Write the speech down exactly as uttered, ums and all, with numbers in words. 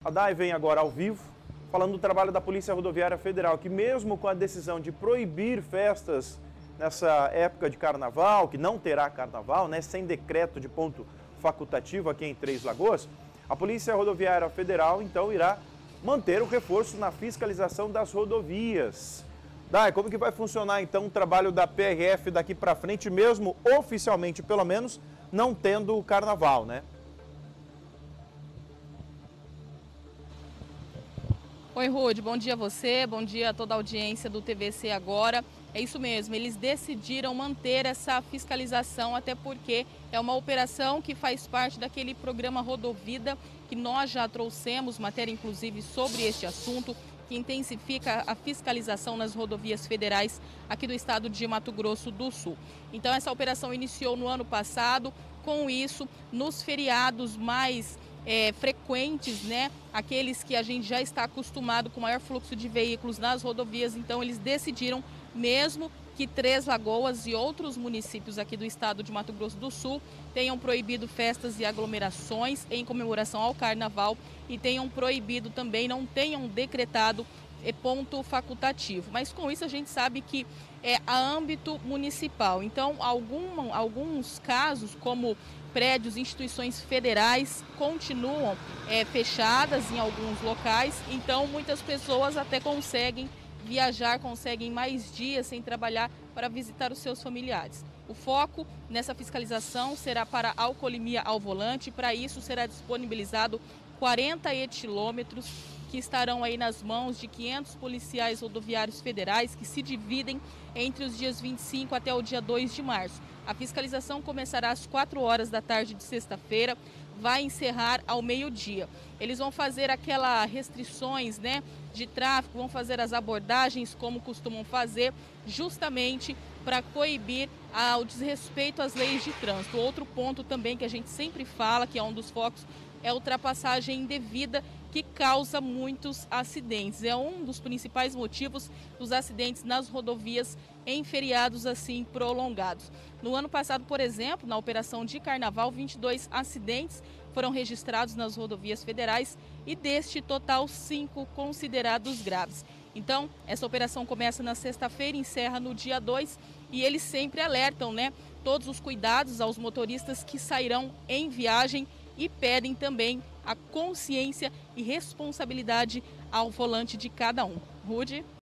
A D A I vem agora ao vivo, falando do trabalho da Polícia Rodoviária Federal, que mesmo com a decisão de proibir festas nessa época de carnaval, que não terá carnaval, né, sem decreto de ponto facultativo aqui em Três Lagoas, a Polícia Rodoviária Federal, então, irá manter o reforço na fiscalização das rodovias. Dai, como que vai funcionar, então, o trabalho da P R F daqui para frente, mesmo oficialmente, pelo menos, não tendo o carnaval, né? Oi, Rude, bom dia a você, bom dia a toda a audiência do T V C Agora. É isso mesmo, eles decidiram manter essa fiscalização, até porque é uma operação que faz parte daquele programa Rodovida, que nós já trouxemos, matéria inclusive sobre este assunto, que intensifica a fiscalização nas rodovias federais aqui do estado de Mato Grosso do Sul. Então essa operação iniciou no ano passado, com isso, nos feriados mais É, frequentes, né? Aqueles que a gente já está acostumado com maior fluxo de veículos nas rodovias, então eles decidiram, mesmo que Três Lagoas e outros municípios aqui do estado de Mato Grosso do Sul tenham proibido festas e aglomerações em comemoração ao carnaval e tenham proibido também, não tenham decretado é ponto facultativo, mas com isso a gente sabe que é a âmbito municipal. Então, algum, alguns casos, como prédios, instituições federais, continuam é, fechadas em alguns locais, então muitas pessoas até conseguem viajar, conseguem mais dias sem trabalhar para visitar os seus familiares. O foco nessa fiscalização será para a alcoolemia ao volante, para isso será disponibilizado quarenta etilômetros, que estarão aí nas mãos de quinhentos policiais rodoviários federais, que se dividem entre os dias vinte e cinco até o dia dois de março. A fiscalização começará às quatro horas da tarde de sexta-feira, vai encerrar ao meio-dia. Eles vão fazer aquelas restrições, né, de tráfego, vão fazer as abordagens como costumam fazer, justamente para coibir ah, o desrespeito às leis de trânsito. Outro ponto também que a gente sempre fala, que é um dos focos, é a ultrapassagem indevida, que causa muitos acidentes. É um dos principais motivos dos acidentes nas rodovias em feriados assim prolongados. No ano passado, por exemplo, na operação de carnaval, vinte e dois acidentes foram registrados nas rodovias federais e deste total, cinco considerados graves. Então, essa operação começa na sexta-feira e encerra no dia dois e eles sempre alertam, né, todos os cuidados aos motoristas que sairão em viagem e pedem também a consciência e responsabilidade ao volante de cada um. Rude?